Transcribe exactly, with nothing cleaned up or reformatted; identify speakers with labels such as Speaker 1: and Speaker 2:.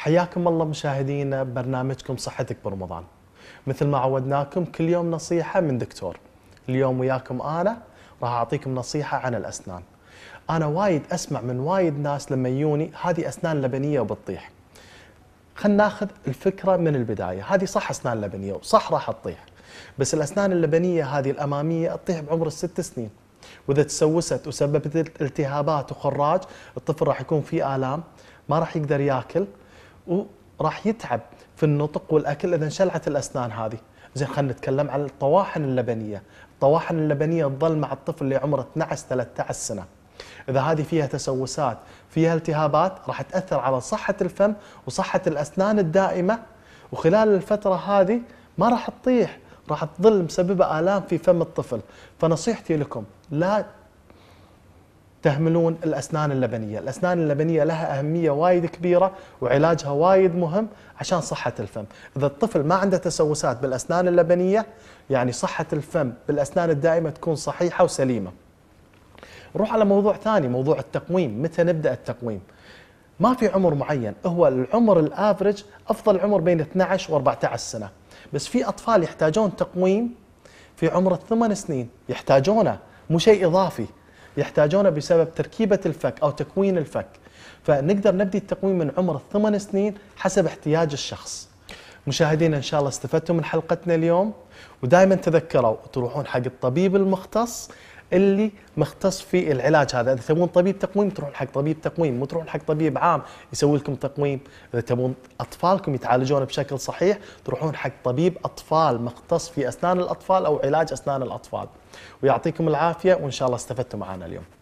Speaker 1: حياكم الله مشاهدينا ببرنامجكم صحتك برمضان. مثل ما عودناكم كل يوم نصيحة من دكتور. اليوم وياكم أنا راح أعطيكم نصيحة عن الأسنان. أنا وايد أسمع من وايد ناس لما يجوني هذه أسنان لبنية وبتطيح. خلينا ناخذ الفكرة من البداية، هذه صح أسنان لبنية وصح راح تطيح، بس الأسنان اللبنية هذه الأمامية تطيح بعمر الست سنين، وإذا تسوست وسببت التهابات وخراج الطفل راح يكون فيه آلام، ما راح يقدر ياكل وراح يتعب في النطق والأكل إذا انشلعت الأسنان هذه. زين، خلينا نتكلم عن الطواحن اللبنية. الطواحن اللبنية تظل مع الطفل اللي عمره اثنعش ثلاثة عشر سنة. إذا هذه فيها تسوسات فيها التهابات راح تأثر على صحة الفم وصحة الأسنان الدائمة، وخلال الفترة هذه ما راح تطيح، راح تظل مسببة آلام في فم الطفل. فنصيحتي لكم لا تهملون الأسنان اللبنية. الأسنان اللبنية لها أهمية وايد كبيرة وعلاجها وايد مهم عشان صحة الفم. إذا الطفل ما عنده تسوسات بالأسنان اللبنية يعني صحة الفم بالأسنان الدائمة تكون صحيحة وسليمة. نروح على موضوع ثاني، موضوع التقويم. متى نبدأ التقويم؟ ما في عمر معين، هو العمر الافرج افضل عمر بين اثنعش وأربعة عشر سنة، بس في اطفال يحتاجون تقويم في عمر الثمان سنين، يحتاجونه مو شيء اضافي، يحتاجونه بسبب تركيبة الفك او تكوين الفك، فنقدر نبدي التقويم من عمر الثمان سنين حسب احتياج الشخص. مشاهدينا ان شاء الله استفدتوا من حلقتنا اليوم، ودائما تذكروا تروحون حق الطبيب المختص اللي مختص في العلاج هذا. اذا تبون طبيب تقويم تروحون حق طبيب تقويم، مو تروحون حق طبيب عام يسوي لكم تقويم. اذا تبون اطفالكم يتعالجون بشكل صحيح تروحون حق طبيب اطفال مختص في اسنان الاطفال او علاج اسنان الاطفال. ويعطيكم العافيه، وان شاء الله استفدتوا معنا اليوم.